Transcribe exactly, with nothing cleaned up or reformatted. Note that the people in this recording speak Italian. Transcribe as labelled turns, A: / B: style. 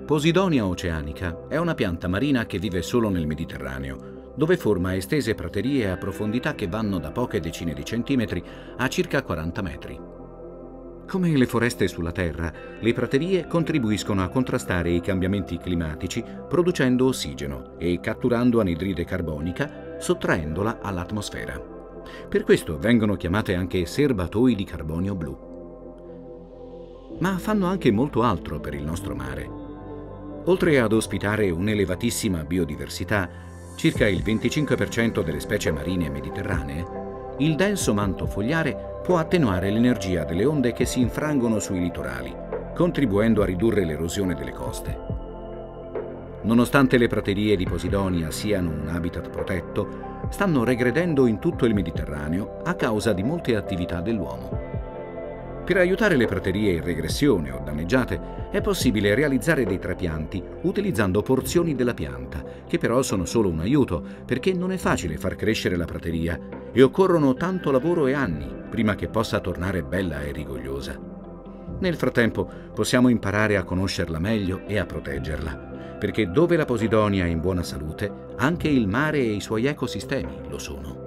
A: Posidonia oceanica è una pianta marina che vive solo nel Mediterraneo, dove forma estese praterie a profondità che vanno da poche decine di centimetri a circa quaranta metri. Come le foreste sulla Terra, le praterie contribuiscono a contrastare i cambiamenti climatici producendo ossigeno e catturando anidride carbonica, sottraendola all'atmosfera. Per questo vengono chiamate anche serbatoi di carbonio blu. Ma fanno anche molto altro per il nostro mare. Oltre ad ospitare un'elevatissima biodiversità, circa il venticinque per cento delle specie marine mediterranee, il denso manto fogliare può attenuare l'energia delle onde che si infrangono sui litorali, contribuendo a ridurre l'erosione delle coste. Nonostante le praterie di Posidonia siano un habitat protetto, stanno regredendo in tutto il Mediterraneo a causa di molte attività dell'uomo. Per aiutare le praterie in regressione o danneggiate è possibile realizzare dei trapianti utilizzando porzioni della pianta, che però sono solo un aiuto perché non è facile far crescere la prateria e occorrono tanto lavoro e anni prima che possa tornare bella e rigogliosa. Nel frattempo possiamo imparare a conoscerla meglio e a proteggerla, perché dove la Posidonia è in buona salute, anche il mare e i suoi ecosistemi lo sono.